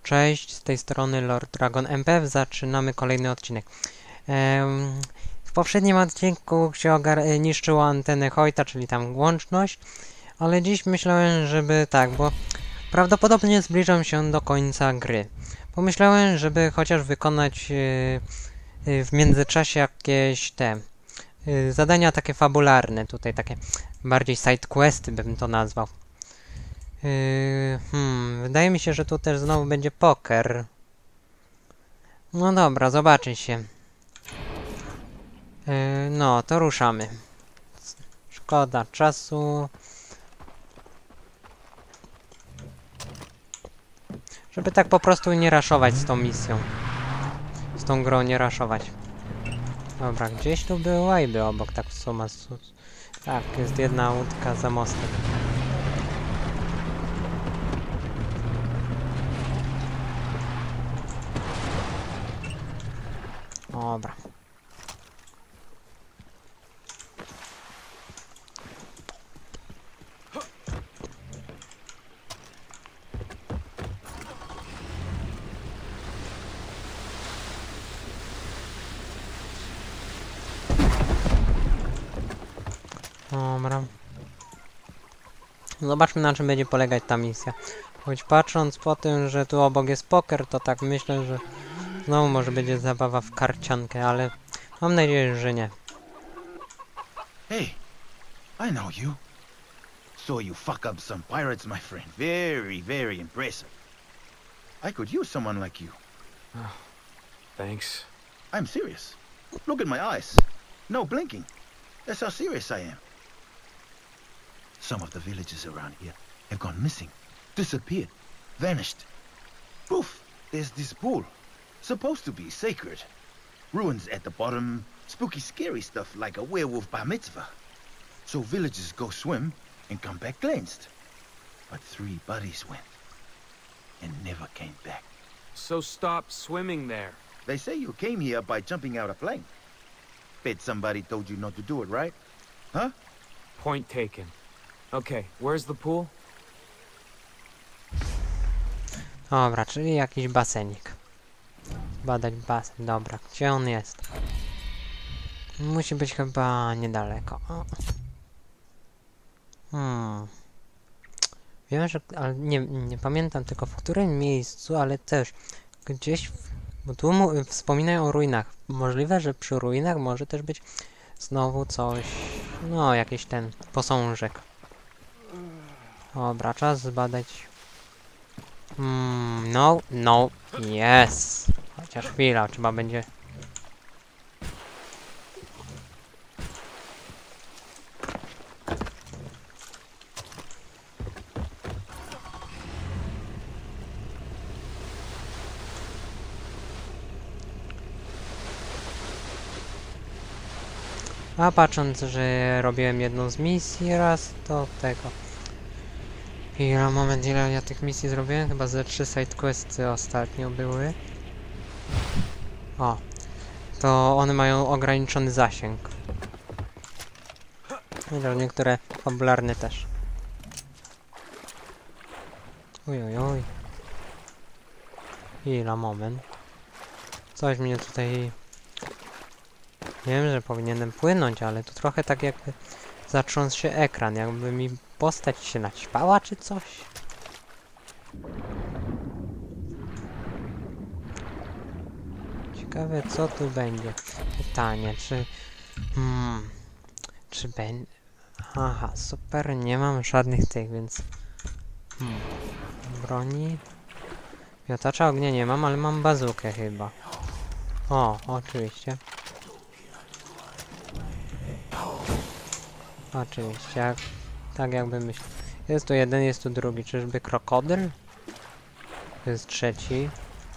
Cześć, z tej strony Lord Dragon MP. Zaczynamy kolejny odcinek. W poprzednim odcinku się niszczyło antenę Hoyta, czyli tam łączność, ale dziś myślałem, żeby tak, bo prawdopodobnie zbliżam się do końca gry. Pomyślałem, żeby chociaż wykonać w międzyczasie jakieś zadania takie fabularne, tutaj takie bardziej side questy bym to nazwał. Wydaje mi się, że tu też znowu będzie poker. No dobra, zobaczy się. No, to ruszamy. Szkoda czasu. Żeby tak po prostu nie raszować z tą misją. Z tą grą nie raszować. Dobra, gdzieś tu były łajby obok, tak w sumie. Tak, jest jedna łódka za mostem. Dobra. Dobra. Zobaczmy, na czym będzie polegać ta misja. Choć patrząc po tym, że tu obok jest poker, to tak myślę, że znowu może będzie zabawa w karciankę, ale mam nadzieję, że nie. Hey, I know you. Saw you fuck up some pirates, my friend. Very, very impressive. I could use someone like you. Oh, thanks. I'm serious. Look at my eyes. No blinking. That's how serious I am. Some of the villages around here have gone missing, disappeared, vanished. Poof, there's this pool. Supposed to be sacred. Ruins at the bottom, spooky scary stuff like a werewolf bar mitzvah. So villagers go swim and come back cleansed. But 3 buddies went and never came back. So stop swimming there. They say you came here by jumping out a plane. Bet somebody told you not to do it, right? Huh? Point taken. Okay, where's the pool? Dobra, czyli jakiś basenik. Badać basen. Dobra, gdzie on jest? Musi być chyba niedaleko. O. Wiem, że... ale nie pamiętam tylko w którym miejscu, ale też gdzieś... Bo tu wspominają o ruinach. Możliwe, że przy ruinach może też być znowu coś... No, jakiś ten posążek. Dobra, czas zbadać. No, yes. Chociaż chwila, trzeba będzie... A patrząc, że robiłem jedną z misji raz, to tego... Moment, ile ja tych misji zrobiłem? Chyba ze 3 sidequesty ostatnio były. O. To one mają ograniczony zasięg. I niektóre fabularne też. Oj. Moment. Coś mnie tutaj... Wiem, że powinienem płynąć, ale tu trochę tak jakby zatrząsł się ekran, jakby mi postać się naćpała czy coś. Ciekawe, co tu będzie. Pytanie, czy... Czy będzie... Aha, super, nie mam żadnych tych, więc... Broni... Miotacza ognia nie mam, ale mam bazukę chyba. O, oczywiście. Oczywiście, tak jakby myślał. Jest tu jeden, jest tu drugi. Czyżby krokodyl? To jest trzeci.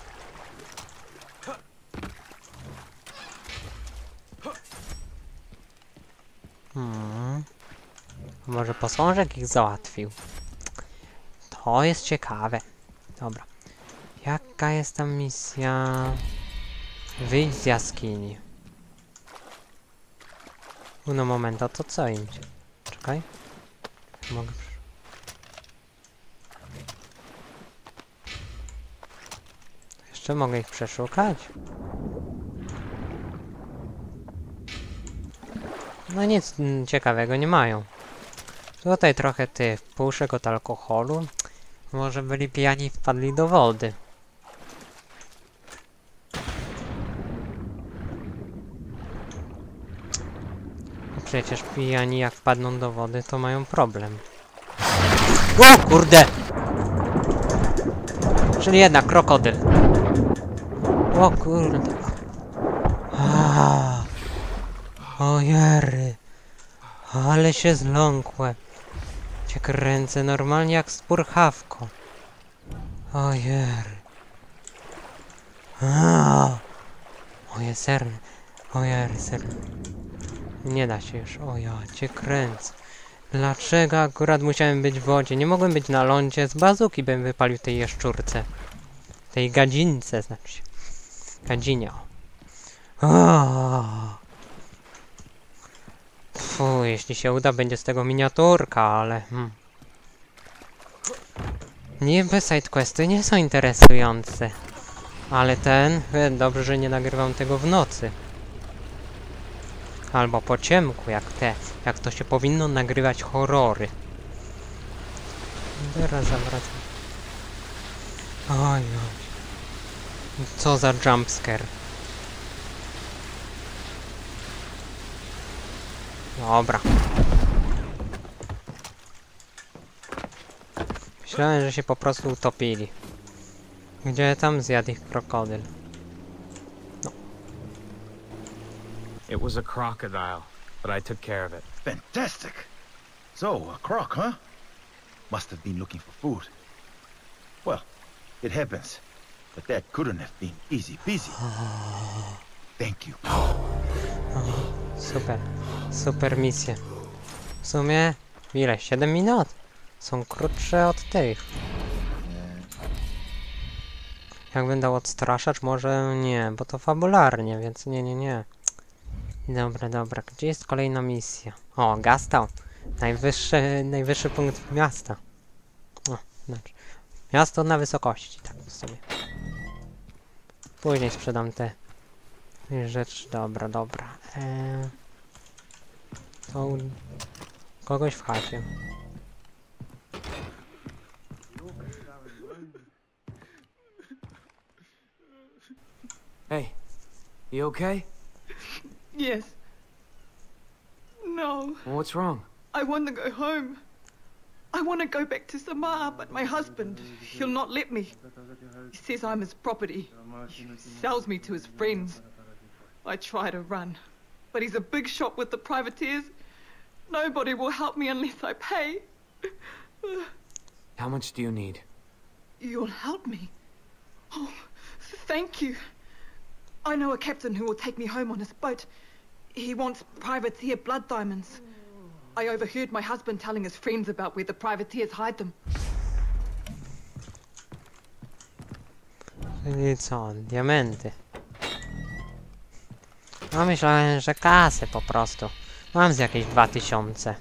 Może posążek ich załatwił? To jest ciekawe. Dobra. Jaka jest tam misja? Wyjdź z jaskini. No moment, a to co im? Czekaj. Mogę... Jeszcze mogę ich przeszukać? No nic ciekawego nie mają. Tutaj trochę tych puszek od alkoholu. Może byli pijani i wpadli do wody. Przecież pijani jak wpadną do wody, to mają problem. O kurde! Czyli jednak krokodyl. O kurde. O jery. Ale się zląkłem. Cię kręcę normalnie jak spurchawko. O jery. Oje serny. O jery serny. Nie da się już. O ja cię kręcę. Dlaczego akurat musiałem być w wodzie? Nie mogłem być na lądzie. Z bazuki bym wypalił tej jaszczurce. Tej gadzince znaczy się. Gadzinie. Fu, jeśli się uda, będzie z tego miniaturka, ale... Niby sidequesty nie są interesujące. Ale ten... Dobrze, że nie nagrywam tego w nocy. Albo po ciemku, jak to się powinno nagrywać horrory. Teraz zawracam. Oj. Co za jumpscare. Dobra. Myślałem, że się po prostu utopili. Gdzie tam zjadł ich krokodyl? It was a crocodile, but I took care of it. Fantastic. So, a croc, huh? Must have been looking for food. Well, it happens. But that couldn't have been easy peasy. Thank you. Super. Super misje. W sumie... Ile? 7 minut? Są krótsze od tych. Jakbym dał odstraszacz, może nie, bo to fabularnie, więc nie. Dobra. Gdzie jest kolejna misja? O, Gastown. Najwyższy punkt miasta. O, znaczy. Miasto na wysokości, tak sobie. Później sprzedam te rzeczy. Dobra. To u kogoś w chacie. Hey, you okay? Yes. No, What's wrong? I want to go home. I want to go back to Samar, but my husband, he'll not let me. He says I'm his property. He sells me to his friends. I try to run, but he's a big shot with the privateers. Nobody will help me unless I pay. How much do you need? You'll help me. Oh, thank you. I know a captain who will take me home on his boat. He wants privateer blood diamonds. I overheard my husband telling his friends about where the privateers hide them. Czyli co? Diamenty. No myślałem, że kasę po prostu. Mam z jakieś 2000.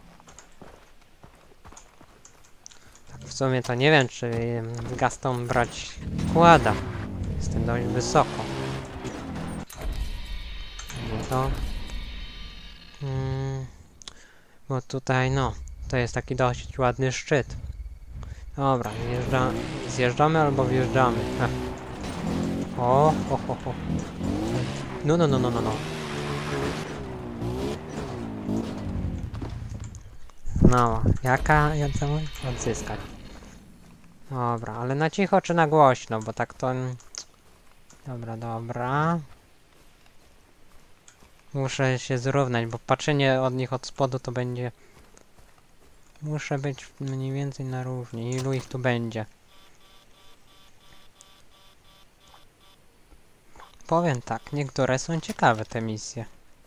Tak w sumie to nie wiem, czy Gaston brać kłada. Jestem dość wysoko. No to... bo tutaj, no, to jest taki dość ładny szczyt. Dobra, zjeżdżamy albo wjeżdżamy. O. No. No, jaka odzyskać? Dobra, ale na cicho czy na głośno, bo tak to... Dobra. Muszę się zrównać, bo patrzenie od nich od spodu to będzie... Muszę być mniej więcej na równi. Ilu ich tu będzie? Powiem tak, niektóre są ciekawe te misje.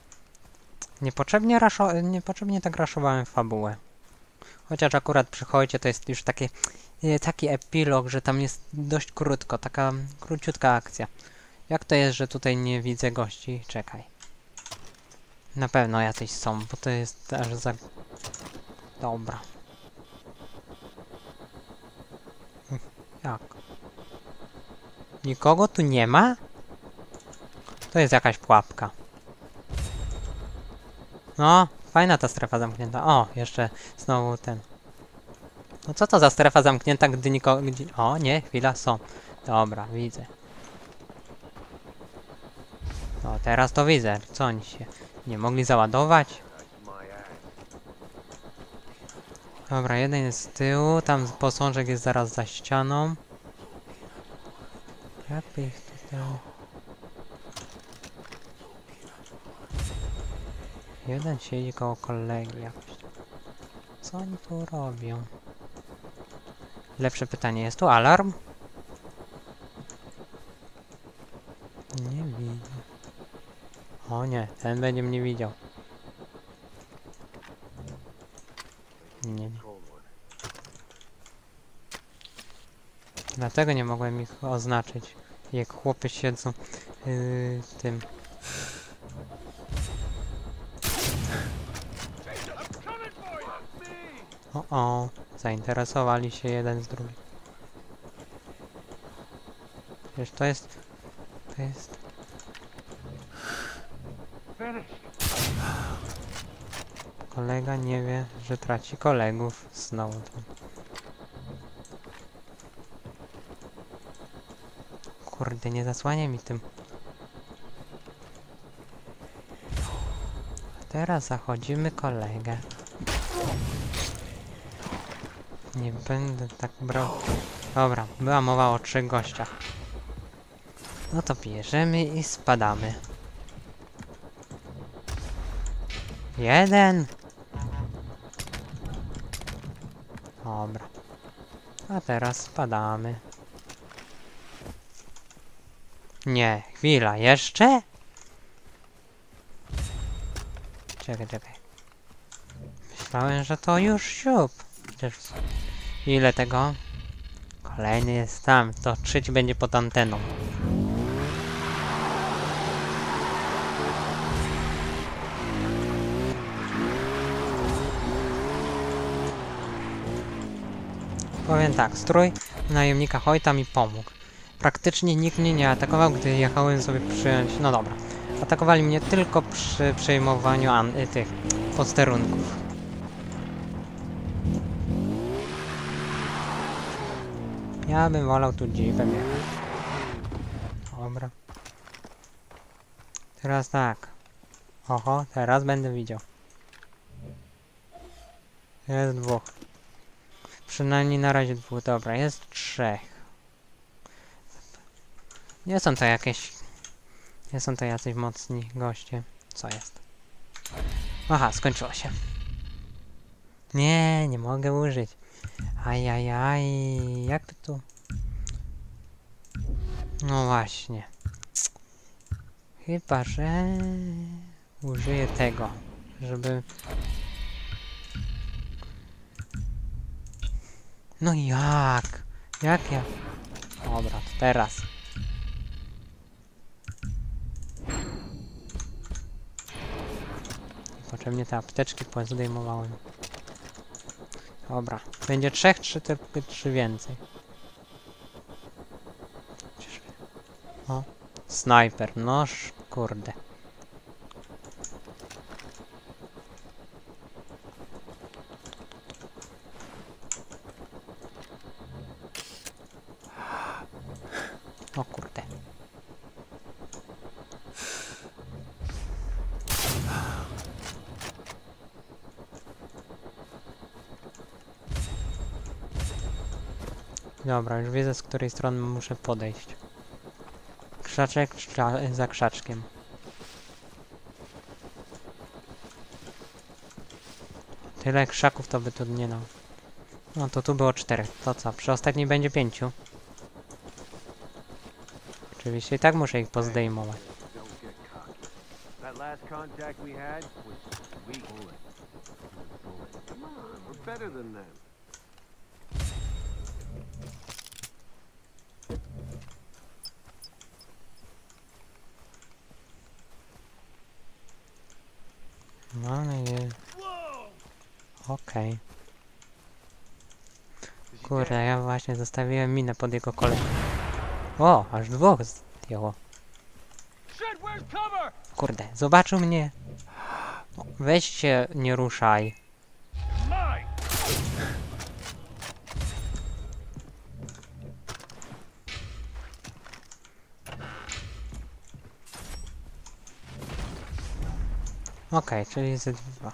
Niepotrzebnie tak raszowałem fabułę. Chociaż akurat przy Hojcie to jest już taki epilog, że tam jest dość krótko, taka króciutka akcja. Jak to jest, że tutaj nie widzę gości? Czekaj. Na pewno jacyś są, bo to jest aż za... Dobra. Jak? Nikogo tu nie ma? To jest jakaś pułapka. No, fajna ta strefa zamknięta. O, jeszcze znowu ten. No co to za strefa zamknięta, gdy nikogo... O, nie, chwila, są. Dobra, widzę. No, teraz to widzę. Co oni się nie mogli załadować? Dobra, jeden jest z tyłu, tam posążek jest zaraz za ścianą. Jakby ich tutaj... Jeden siedzi koło kolegi jakoś. Co oni tu robią? Lepsze pytanie, jest tu alarm? Nie widzę. O nie, ten będzie mnie widział. Nie. Dlatego nie mogłem ich oznaczyć. Jak chłopy siedzą tym. O, zainteresowali się jeden z drugim. Wiesz, to jest... Kolega nie wie, że traci kolegów. Znowu tam. Kurde, nie zasłania mi tym. A teraz zachodzimy kolegę. Nie będę tak brał. Dobra, była mowa o 3 gościach. No to bierzemy i spadamy. 1. Dobra. A teraz spadamy. Nie, chwila, jeszcze? Czekaj. Myślałem, że to już siup. Przecież... Ile tego? Kolejny jest tam. To trzeci będzie pod anteną. Powiem tak, strój najemnika Hoyta mi pomógł. Praktycznie nikt mnie nie atakował, gdy jechałem sobie przyjąć... No dobra. Atakowali mnie tylko przy przejmowaniu tych posterunków. Ja bym wolał tu jeepem jechać. Dobra. Teraz tak. Oho, teraz będę widział. Jest 2. Przynajmniej na razie 2. Dobra, jest 3. Nie są to jakieś... Nie są to jacyś mocni goście. Co jest? Aha, skończyło się. Nie mogę użyć. Ajajaj, jak tu? No właśnie. Chyba, że... użyję tego, żeby... No jak? Jak ja? Dobra, to teraz. Potrzebnie te apteczki pozdejmowałem. Dobra, będzie 3 czy tylko 3 więcej? O, snajper, noż, kurde. O kurde. Dobra, już wiedzę, z której strony muszę podejść. Krzaczek za krzaczkiem. Tyle krzaków to by tu nie dał. No to tu było 4. To co? Przy ostatniej będzie 5. Oczywiście i tak muszę ich pozdejmować. No nie. Okej. Kurde, ja właśnie zostawiłem minę pod jego kolejką. O, aż dwóch zdjęło. Kurde, zobaczył mnie. No, weź się, nie ruszaj. Okej, czyli ze dwa.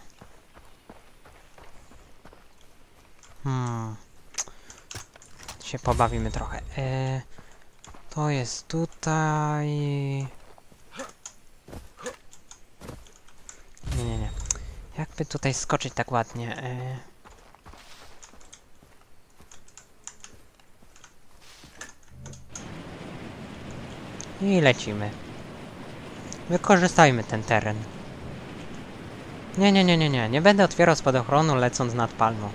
Się pobawimy trochę. To jest tutaj. Nie. Jakby tutaj skoczyć tak ładnie? I lecimy. Wykorzystajmy ten teren. Nie. Nie będę otwierał spadochronu lecąc nad palmą.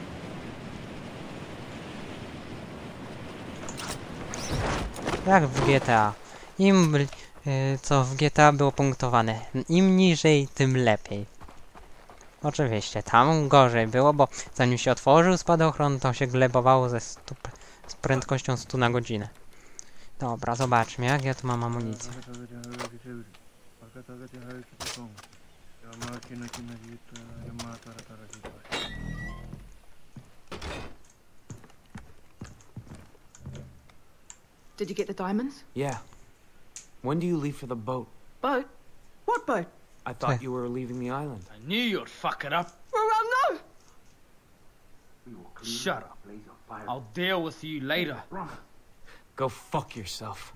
Jak w GTA. Co w GTA było punktowane. Im niżej, tym lepiej. Oczywiście, tam gorzej było, bo zanim się otworzył spadochron, to się glebowało z prędkością 100 na godzinę. Dobra, zobaczmy, jak ja tu mam amunicję. Did you get the diamonds? Yeah. When do you leave for the boat? Boat? What boat? I thought you were leaving the island. I knew you'd fuck it up. Well, no! Shut up. I'll deal with you later. Go fuck yourself.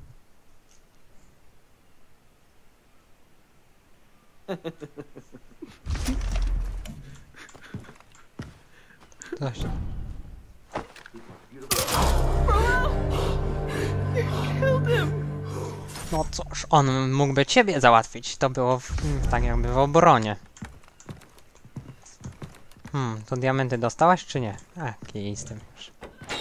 Coś. Killed him! No cóż, on mógłby ciebie załatwić. To było tak jakby w obronie. To diamenty dostałaś czy nie? A, kij z tym już.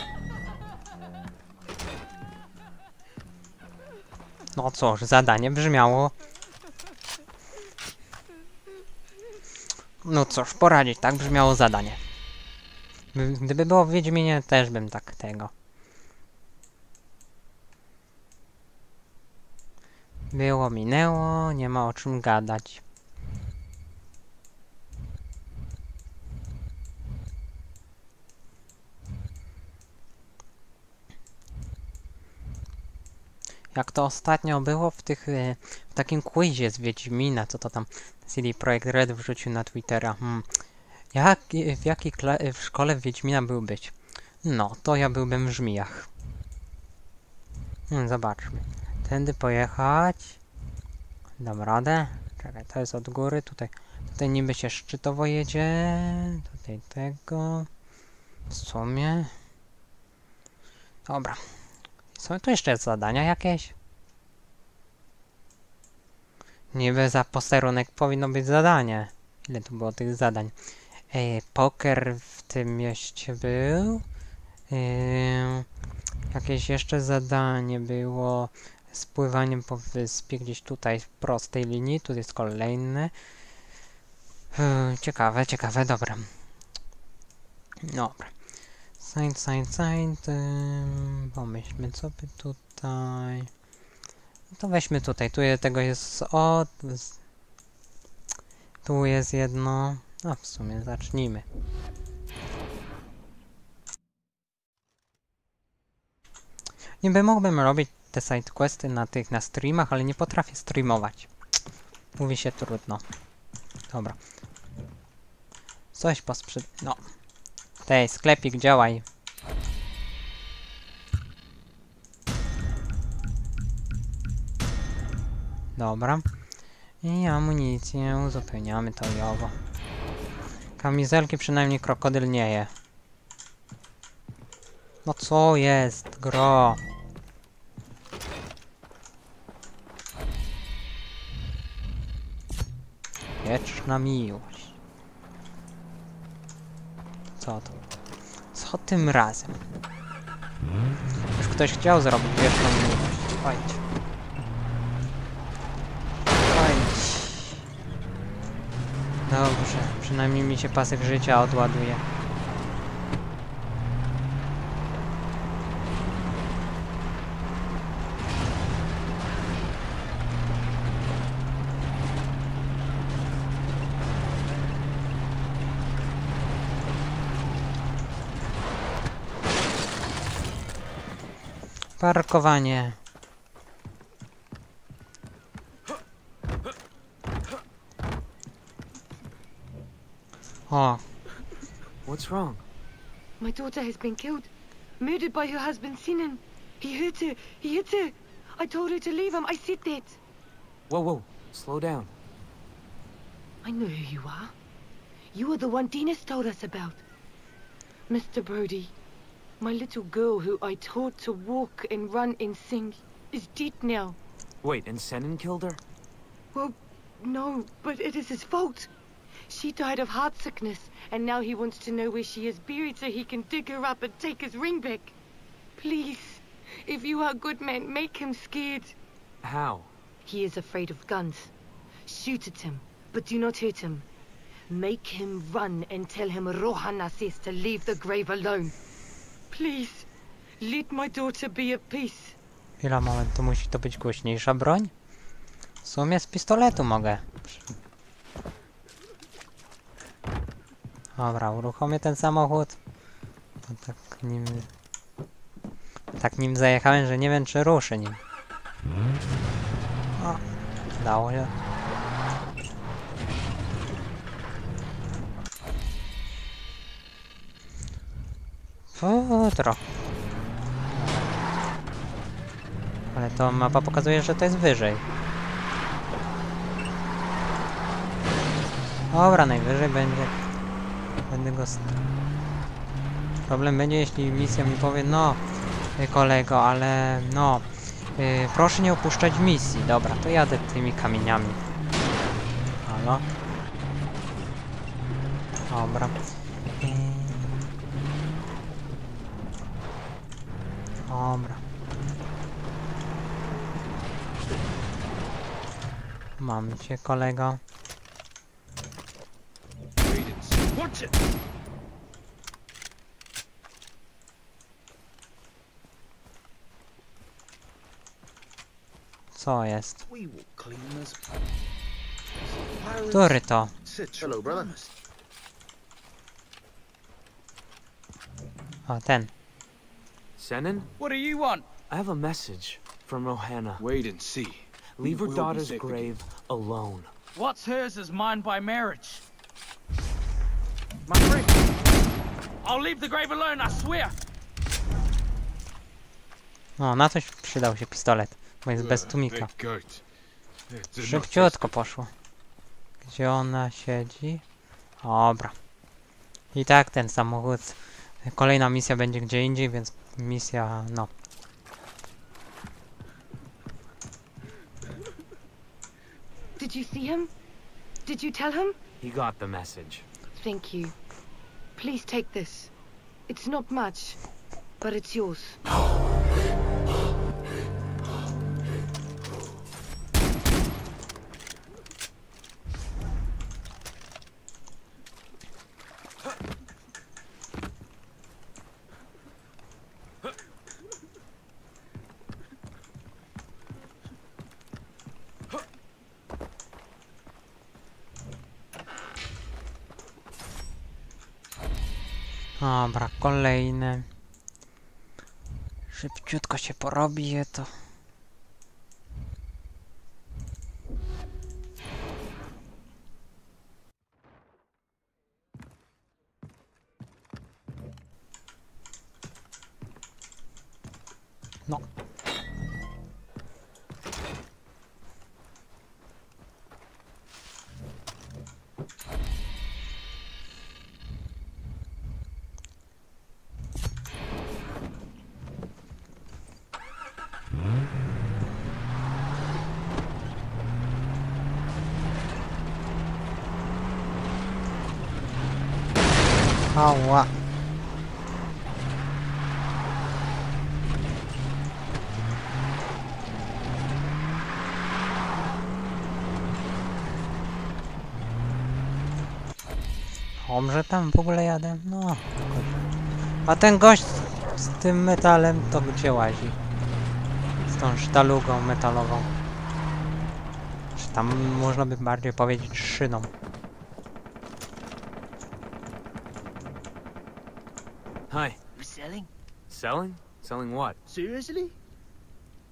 No cóż, zadanie brzmiało. No cóż, poradzić, tak brzmiało zadanie. Gdyby było w Wiedźminie, też bym tak tego. Było, minęło, nie ma o czym gadać. Jak to ostatnio było w takim quizie z Wiedźmina, co to tam CD Projekt Red wrzucił na Twittera. W jakiej w szkole Wiedźmina był być? No, to ja byłbym w Żmijach. Zobaczmy. Tędy pojechać. Dam radę. Czekaj, to jest od góry. Tutaj niby się szczytowo jedzie. Tutaj tego. W sumie. Dobra. Są tu jeszcze zadania jakieś? Niby za posterunek powinno być zadanie. Ile tu było tych zadań? Poker w tym mieście był. Jakieś jeszcze zadanie było z pływaniem po wyspie gdzieś tutaj w prostej linii. Tu jest kolejne. Ciekawe, dobra. Dobra. Saint. Pomyślmy, co by tutaj. No to weźmy tutaj. Tego jest tu jest jedno. No w sumie zacznijmy. Niby mógłbym robić te sidequesty na streamach, ale nie potrafię streamować. Mówi się trudno. Dobra. Coś no. Tej, sklepik, działaj. Dobra. I amunicję uzupełniamy to i owo. Kamizelki przynajmniej krokodyl nie je. No co jest, gro? Wieczna miłość. Co to? Co tym razem? Już ktoś chciał zrobić wieczną miłość. Chodź. Dobrze, przynajmniej mi się pasek życia odładuje. Parkowanie. O, What's wrong? My daughter has been killed. Murdered by her husband, Sinan. He hurt her. He hit her. I told her to leave him. I said that. Whoa, whoa. Slow down. I know who you are. You are the one Dennis told us about. Mr. Brody. My little girl who I taught to walk and run and sing is dead now. Wait, and Senin killed her? Well, no, but it is his fault. She died of heart sickness, and now he wants to know where she is buried so he can dig her up and take his ring back. Please, if you are a good man, make him scared. How? He is afraid of guns. Shoot at him, but do not hurt him. Make him run and tell him Rohana says to leave the grave alone. Please, let my daughter be at peace. chwila, moment, tu musi to być głośniejsza broń? W sumie z pistoletu mogę. Dobra, uruchomię ten samochód. To tak nim zajechałem, że nie wiem, czy ruszy nim. O, udało się. Futro. Ale to mapa pokazuje, że to jest wyżej. Dobra, najwyżej będzie. Będę go... Problem będzie, jeśli misja mi powie, no kolego, ale no proszę nie opuszczać misji. Dobra, to jadę tymi kamieniami. Halo? Dobra. Dobra. Mam cię, kolego. Watch it! Co jest? We will clean this. Który to? Hello, brother. O, ten. Senin? What do you want? I have a message from Rohana. Wait and see. Leave her We'll be daughter's safe grave alone. What's hers is mine by marriage. My friend, I'll leave the grave alone, I swear. No, na coś przydał się pistolet, bo jest bez tłumika. That goat. It's enough. Szybciutko poszło. Gdzie ona siedzi? Dobra. I tak ten samochód. Kolejna misja będzie gdzie indziej, więc misja, no. Did you see him? Did you tell him? He got the message. Thank you. Please take this. It's not much, but it's yours. Dobra, kolejne. Szybciutko się porobi je to. No. Ała. Dobrze tam w ogóle jadę? No. Jakoś. A ten gość z tym metalem to gdzie łazi? Z tą sztalugą metalową. Czy tam można by bardziej powiedzieć szyną? Hi. You selling? Selling? Selling what? Seriously?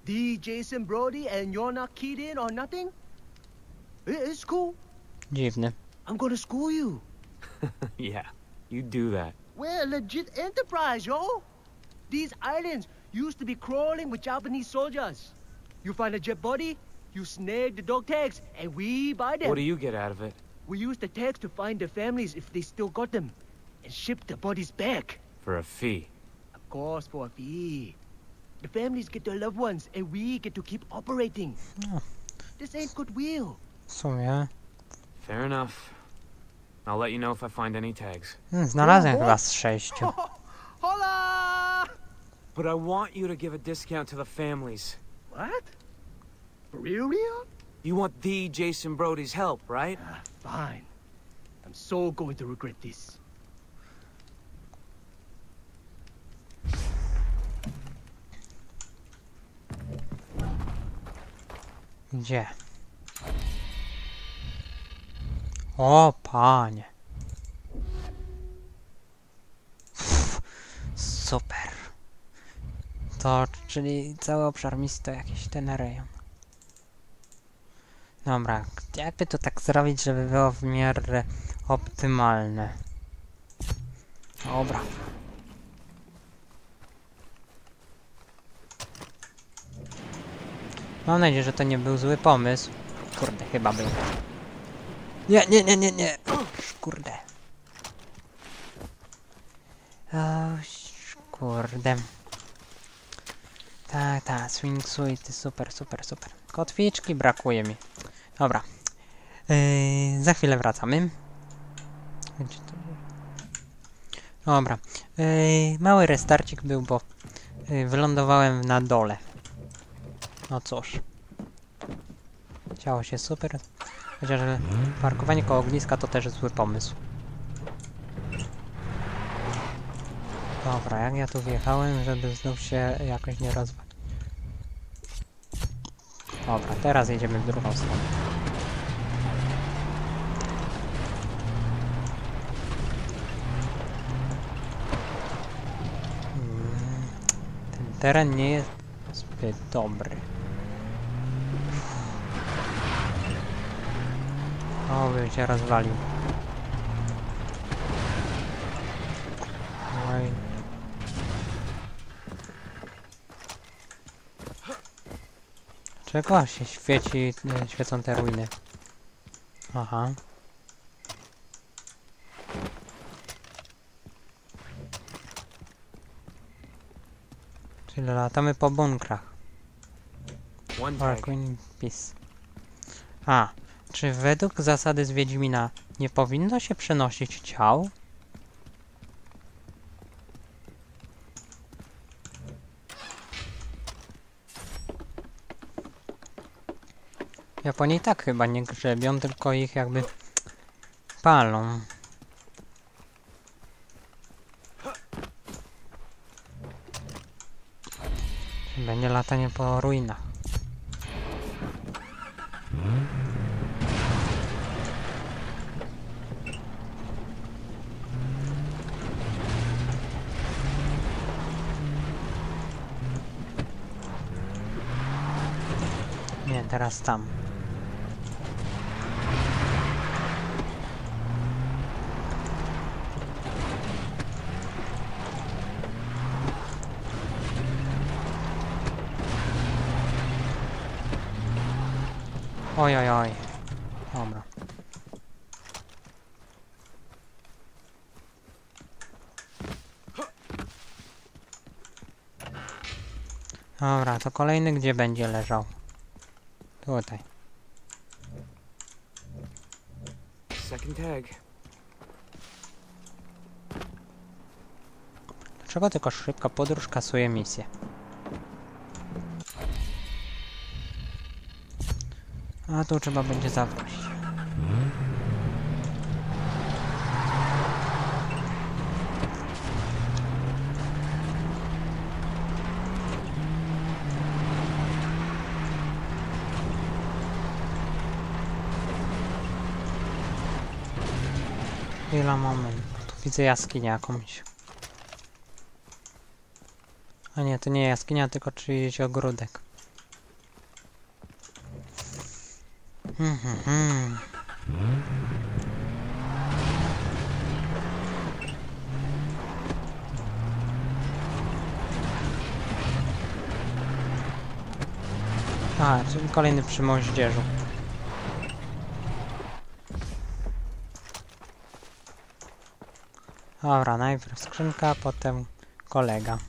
The Jason Brody and you're not keyed in or nothing? It's cool. Dziwny. I'm gonna school you. Yeah, you do that. We're a legit enterprise, yo. These islands used to be crawling with Japanese soldiers. You find a jet body, you snag the dog tags, and we buy them. What do you get out of it? We use the tags to find their families if they still got them, and ship the bodies back. For a fee. Of course, for a fee. The families get their loved ones, and we get to keep operating. Oh. This ain't goodwill. W sumie. Fair enough. I'll let you know if I find any tags. Znalazłem chyba z 6. Hola! But I want you to give a discount to the families. What? For real? You want the Jason Brody's help, right? Fine. I'm so going to regret this. Gdzie? O, panie. Super. To, czyli cały obszar misji to jakiś ten rejon. Dobra, jakby to tak zrobić, żeby było w miarę optymalne. Dobra. Mam nadzieję, że to nie był zły pomysł. Kurde, chyba był. Nie. Kurde. Kurde. Tak, swing suity, super. Kotwiczki brakuje mi. Dobra. Za chwilę wracamy. Dobra. Mały restarcik był, bo wylądowałem na dole. No cóż. Działo się super. Chociaż parkowanie koło ogniska to też zły pomysł. Dobra, jak ja tu wjechałem, żeby znów się jakoś nie rozwalić. Dobra, teraz jedziemy w drugą stronę. Ten teren nie jest zbyt dobry. O, bym się rozwalił. Oj. Czego się świecą te ruiny? Aha. Czyli latamy po bunkrach. Queen Peace. A, czy według zasady z Wiedźmina nie powinno się przenosić ciał? Japonii tak chyba nie grzebią, tylko ich jakby palą. Będzie latanie po ruinach. Nie, teraz tam. Oj. Dobra. Dobra, to kolejny gdzie będzie leżał? Tutaj. Second tag. Dlaczego tylko szybka podróż kasuje misję? A tu trzeba będzie zawrócić. Chwila, moment. Tu widzę jaskinię jakąś. A nie, to nie jaskinia, tylko czyjś ogródek. A, czyli kolejny przy moździerzu. Dobra, najpierw skrzynka, potem kolega.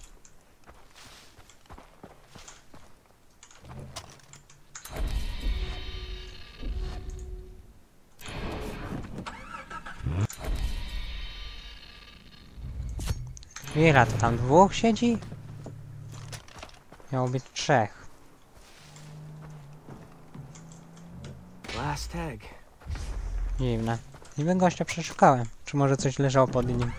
Ile to tam dwóch siedzi? Miało być trzech. Last tag. Dziwne. Niby gościa przeszukałem. Czy może coś leżało pod nim?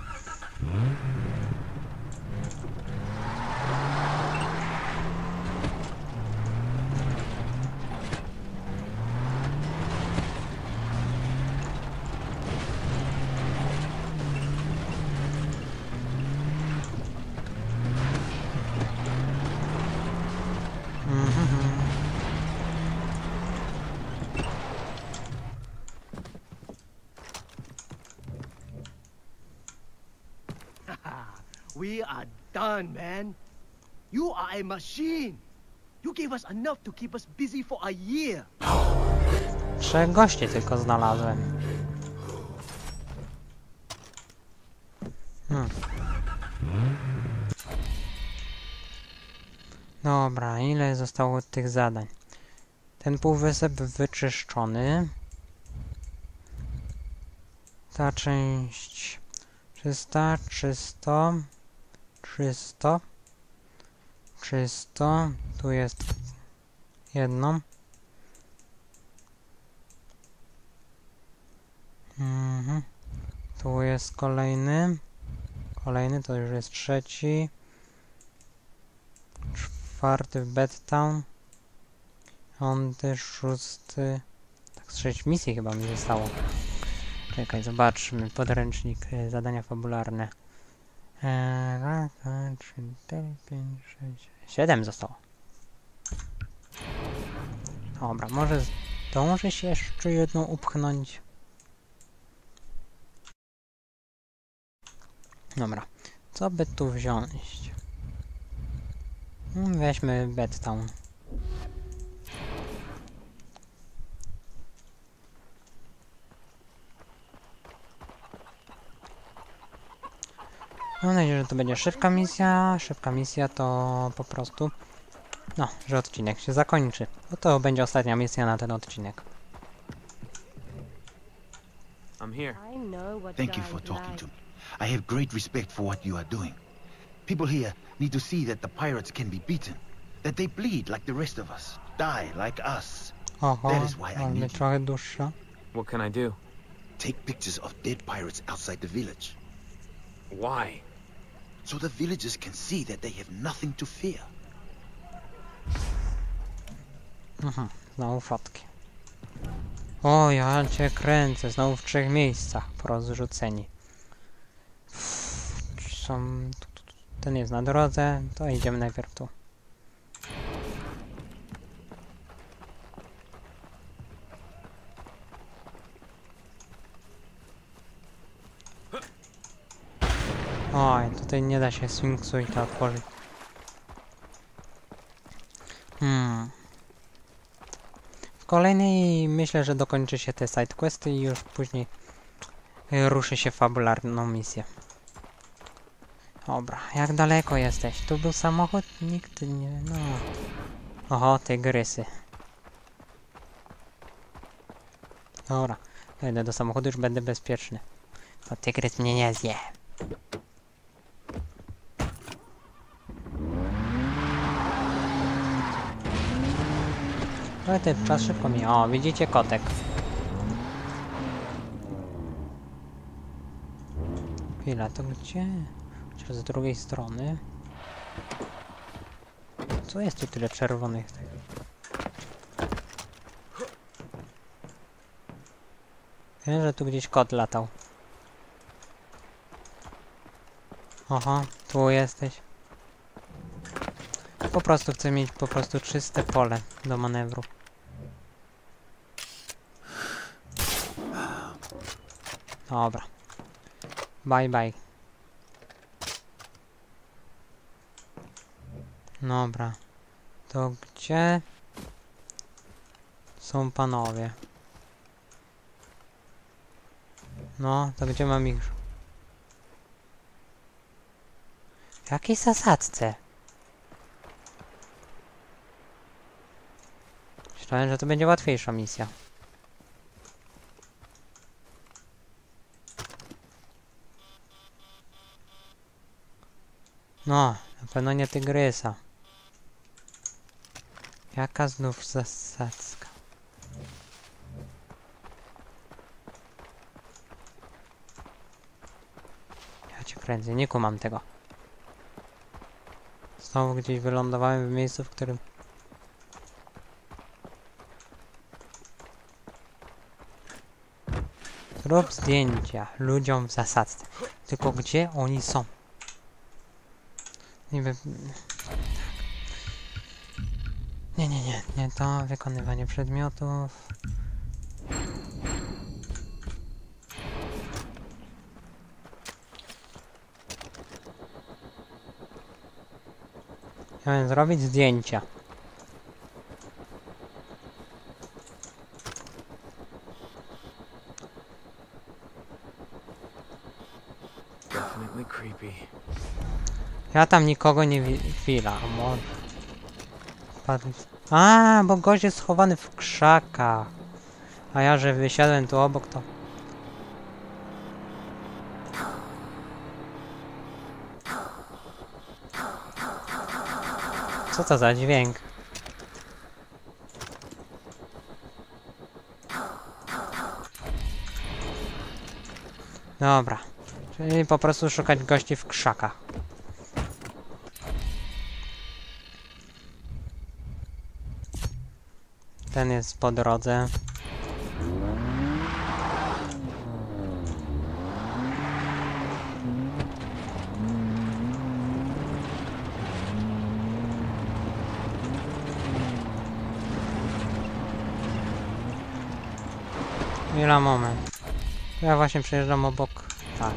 We are done, man. You are a machine. You gave us enough to keep us busy for a year. Trzech gości tylko znalazłem. Dobra, ile zostało tych zadań? Ten półwysep wyczyszczony. Ta część czysta, czysto. Czysto. Tu jest jedno. Tu jest kolejny. Kolejny to już jest trzeci. Czwarty w Bedtown. Piąty, szósty. Tak, z 6 misji chyba mi zostało. Czekaj, zobaczmy. Podręcznik, zadania fabularne. 2, 3, 4, 5, 6, 7 zostało. Dobra, może zdąży się jeszcze jedną upchnąć. Dobra, co by tu wziąć? Weźmy Bedtown. Mam nadzieję, że to będzie szybka misja. Szybka misja to po prostu... No, że odcinek się zakończy. Bo to będzie ostatnia misja na ten odcinek. I'm here. I know what Thank you guys for talking like. to me. I have great respect for what you are doing. People here need to see that the pirates can be beaten. That they bleed like the rest of us. Die like us. Oho, That is why I ale need you. trochę dłuższa. What can I do? Take pictures of dead pirates outside the village. Why? So the villagers can see that they have nothing to fear. Znowu fotki. O, ja cię kręcę. Znowu w 3 miejscach porozrzuceni. Są... Ten jest na drodze, to idziemy najpierw tu. Oj, tutaj nie da się Sfinksu i to otworzyć. W kolejnej myślę, że dokończy się te sidequesty i już później ruszy się fabularną misję. Dobra, jak daleko jesteś? Tu był samochód? Nikt nie... no... Oho, tygrysy. Dobra, wejdę do samochodu, już będę bezpieczny. To tygrys mnie nie zje. Ale ten czas szybko mi... O, widzicie kotek. Chwila, to gdzie? Chociaż z drugiej strony. Co jest tu tyle czerwonych? Wiem, że tu gdzieś kot latał. Oho, tu jesteś. Po prostu chcę mieć po prostu czyste pole do manewru. Dobra. Bye bye. Dobra. To gdzie są panowie? No, to gdzie mam ich? W jakiej zasadzce? Myślałem, że to będzie łatwiejsza misja. No, na pewno nie tygrysa. Jaka znów zasadzka? Ja cię kręcę, nie kumam tego. Znowu gdzieś wylądowałem w miejscu, w którym... Zrób zdjęcia ludziom w zasadzce. Tylko gdzie oni są? Niby... Nie to wykonywanie przedmiotów. Chciałem zrobić zdjęcia. Definitely creepy. Ja tam nikogo nie chwila, a może... A, bo gość jest schowany w krzakach. A ja, że wysiadłem tu obok, to... Co to za dźwięk? Dobra. Czyli po prostu szukać gości w krzakach. Ten jest po drodze. Chwila, moment. Ja właśnie przejeżdżam obok. Tak.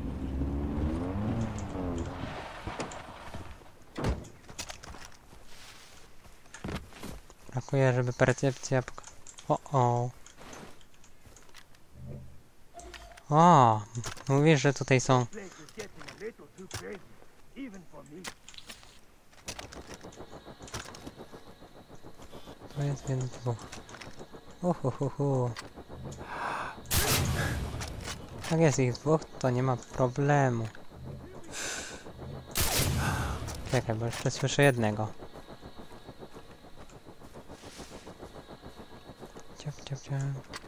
Brakuje, żeby percepcja... O! Mówisz, że tutaj są... To jest jeden dwóch. Jak jest ich dwóch, to nie ma problemu. Czekaj, bo jeszcze słyszę jednego. Ciap.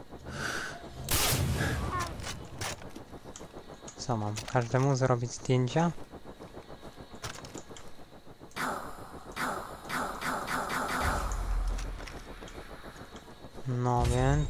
Co mam? Każdemu zrobić zdjęcia? No więc...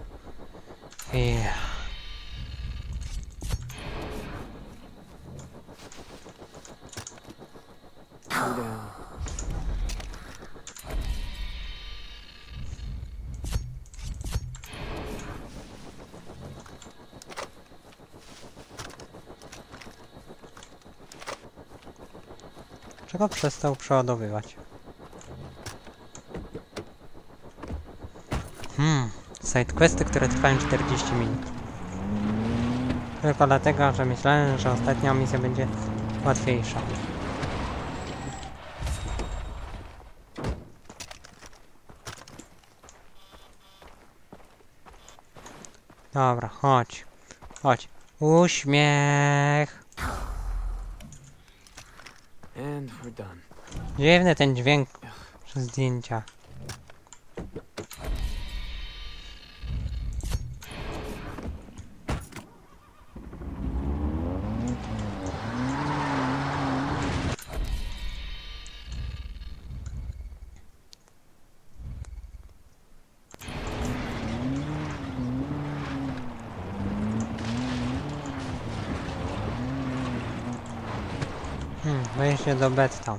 Czego przestał przeładowywać? Sidequesty, które trwają 40 minut. Tylko dlatego, że myślałem, że ostatnia misja będzie łatwiejsza. Dobra, chodź. Chodź. Uśmiech. And we're done. Dziwny ten dźwięk przy zdjęciach. Wejście do Bedtown.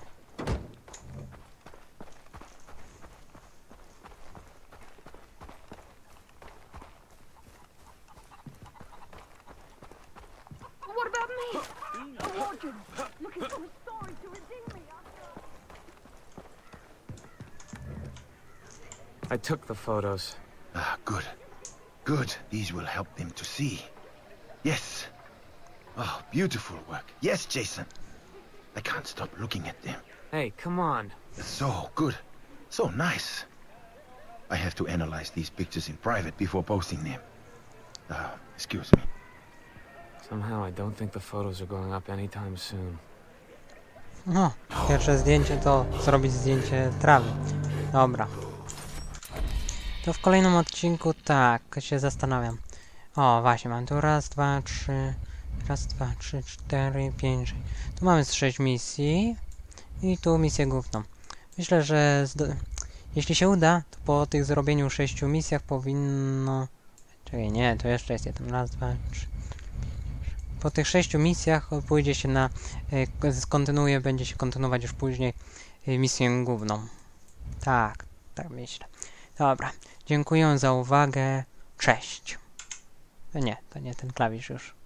Looking for a story to redeem me I took the photos. Ah, good. Good. These will help them to see. Yes. Oh, beautiful work. Yes, Jason. I can't stop looking at them. Hey, come on. So good. So nice. I have to analyze these pictures in private before posting them. Excuse me. Somehow I don't think the photos are going up anytime soon. No, pierwsze zdjęcie to zrobić zdjęcie trawy. Dobra. To w kolejnym odcinku tak się zastanawiam. O, właśnie, mam tu raz, dwa, trzy. Raz, dwa, trzy, cztery, pięć, 6. Tu mamy z 6 misji. I tu misję główną. Myślę, że jeśli się uda, to po tych zrobieniu 6 misjach powinno... Czekaj, nie, to jeszcze jest jeden. Raz, dwa, trzy. Po tych 6 misjach pójdzie się na... będzie się kontynuować już później misję główną. Tak, tak myślę. Dobra, dziękuję za uwagę. Cześć. To nie ten klawisz już.